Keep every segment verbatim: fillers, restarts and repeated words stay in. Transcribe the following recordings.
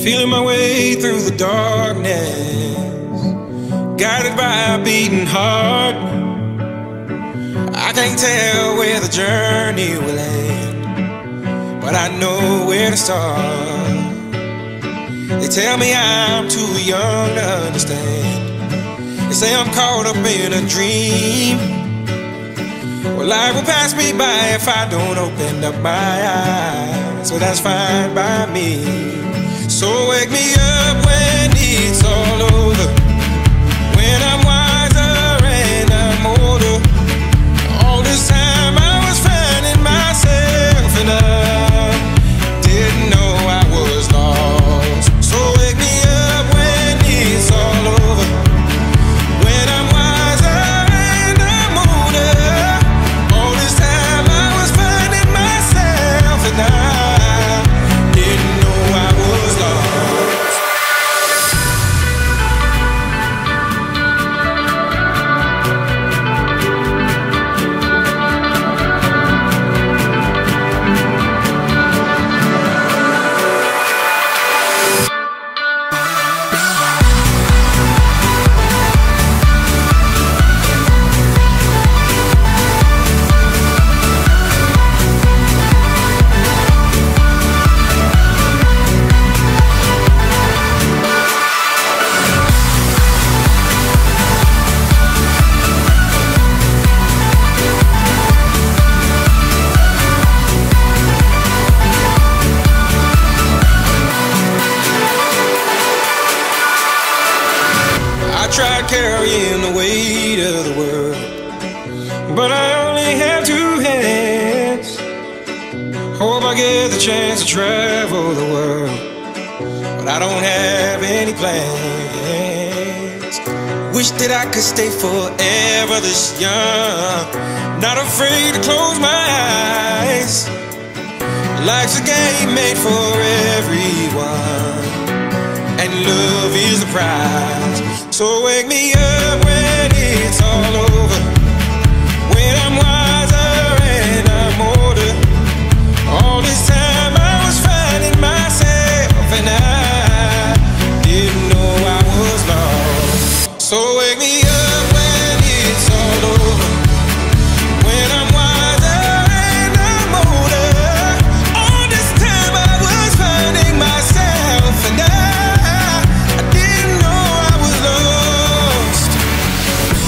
Feeling my way through the darkness, guided by a beating heart. I can't tell where the journey will end, but I know where to start. They tell me I'm too young to understand. They say I'm caught up in a dream. Well, life will pass me by if I don't open up my eyes, so that's fine by me. So wake me up when it's all over, when I'm wiser and I'm older. All this time I was finding myself and I didn't know I was lost. So wake me up when it's all over, when I'm wiser and I'm older. All this time I was finding myself and I didn't know I was lost. I tried carrying the weight of the world, but I only have two hands. Hope I get the chance to travel the world, but I don't have any plans. Wish that I could stay forever this young, not afraid to close my eyes. Life's a game made for everyone, and love is the prize. So wake me up when it's all over, when I'm wiser and I'm older. All this time I was finding myself and I didn't know I was lost. So wake me up when it's all over, when I'm wiser and I'm older. All this time I was finding myself and I I didn't know I was lost.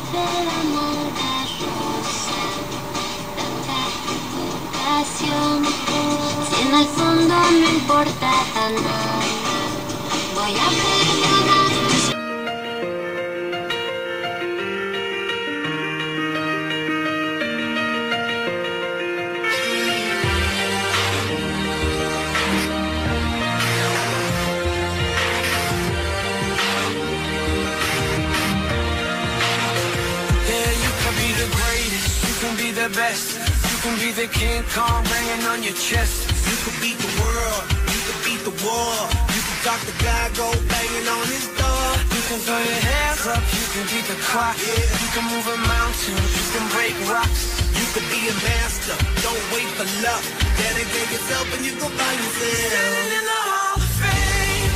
del amor de rosa, tanta equivocación. Si en el fondo no importa nada, voy a perdonar. The best. You can be the King Kong banging on your chest. You could beat the world, you could beat the war. You could talk the guy, go banging on his door. You can throw your hands up, you can beat the clock. Yeah. You can move a mountain, you can break rocks. You could be a master, don't wait for luck. Dedicate yourself and you go find yourself. Standing in the Hall of Fame.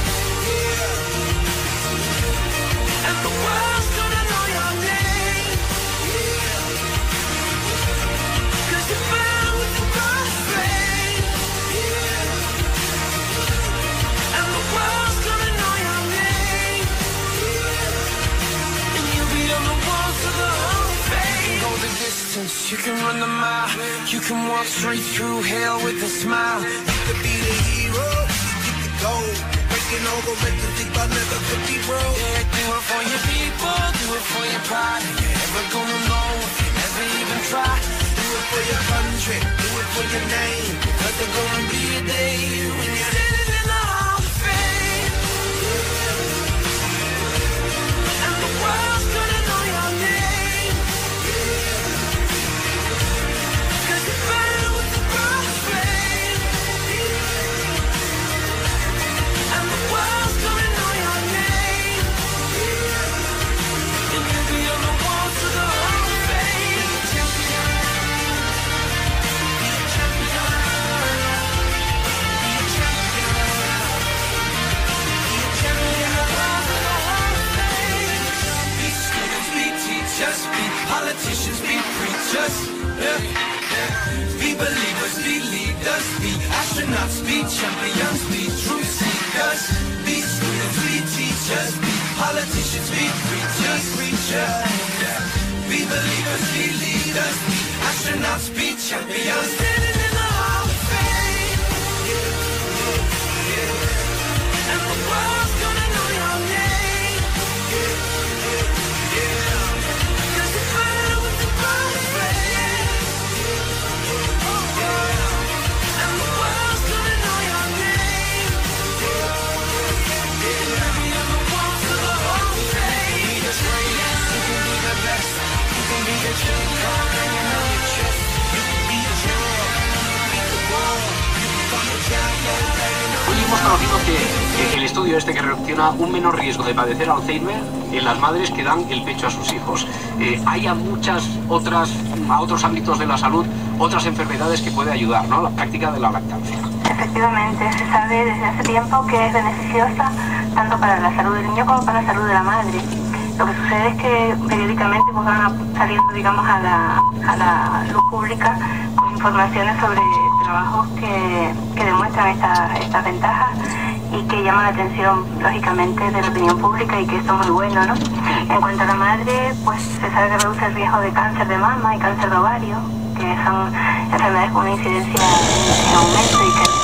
Yeah. And the world's gonna know your name. You can run the mile, you can walk straight through hell with a smile. You could be the hero, you get the gold. Breaking all the records they thought never could be broke. Yeah, do it for your people, do it for your pride. You're never gonna know if you never even try. Do it for your country, do it for your name. Cause there's gonna be a day when you're standing in the Hall of Fame. Yeah. And the world's gonna know your name. Politicians be preachers, yeah, yeah. Be believers, be leaders, be astronauts, be champions, be truth seekers. Be students, be teachers, be politicians, be preachers, preachers, yeah. Be believers, be leaders, be astronauts, be champions. Standing in the Hall of Fame, yeah, yeah. And the world's gonna know your name, yeah, yeah, yeah. Hoy hemos conocido que, que el estudio este que reacciona un menor riesgo de padecer Alzheimer en las madres que dan el pecho a sus hijos. Eh, hay a muchas otras, a otros ámbitos de la salud, otras enfermedades que puede ayudar, ¿no? La práctica de la lactancia. Efectivamente, se sabe desde hace tiempo que es beneficiosa tanto para la salud del niño como para la salud de la madre. Lo que sucede es que periódicamente pues, van saliendo, digamos, a la, a la luz pública con informaciones sobre trabajos que, que demuestran estas estas ventajas y que llaman la atención, lógicamente, de la opinión pública y que esto es muy bueno, ¿no? En cuanto a la madre, pues se sabe que reduce el riesgo de cáncer de mama y cáncer de ovario, que son enfermedades con una incidencia en aumento y que